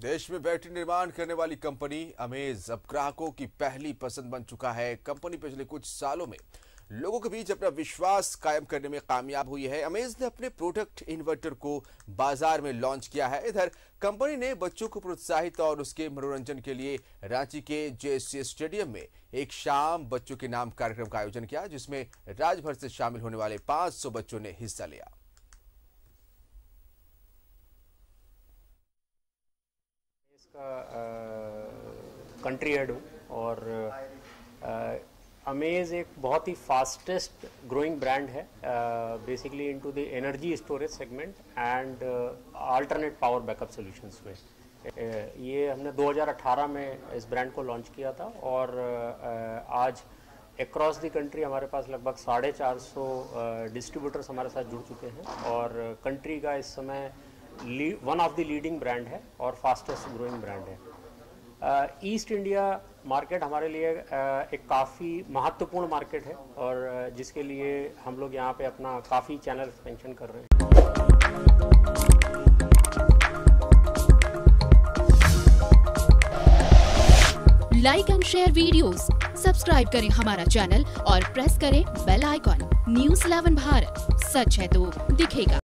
देश में बैटरी निर्माण करने वाली कंपनी अमेज अब ग्राहकों की पहली पसंद बन चुका है। कंपनी पिछले कुछ सालों में लोगों के बीच अपना विश्वास कायम करने में कामयाब हुई है। अमेज ने अपने प्रोडक्ट इन्वर्टर को बाजार में लॉन्च किया है। इधर कंपनी ने बच्चों को प्रोत्साहित और उसके मनोरंजन के लिए रांची के जेएससी स्टेडियम में एक शाम बच्चों के नाम कार्यक्रम का आयोजन किया, जिसमें राज्य भर से शामिल होने वाले 500 बच्चों ने हिस्सा लिया। कंट्री हेड हूँ और अमेज एक बहुत ही फास्टेस्ट ग्रोइंग ब्रांड है basically into the energy storage segment and alternate power backup solutions में। ये हमने 2018 में इस ब्रांड को लॉन्च किया था और आज अक्रॉस द कंट्री हमारे पास लगभग 450 डिस्ट्रीब्यूटर्स हमारे साथ जुड़ चुके हैं और कंट्री का इस समय one of the leading brand है और फास्टेस्ट ग्रोइंग ब्रांड है। ईस्ट इंडिया मार्केट हमारे लिए एक काफ़ी महत्वपूर्ण मार्केट है और जिसके लिए हम लोग यहाँ पे अपना काफ़ी चैनल एक्सपेंशन कर रहे हैं। Like and share videos, subscribe करें हमारा चैनल और प्रेस करें बेल आइकॉन। न्यूज़ 11 भारत, सच है तो दिखेगा।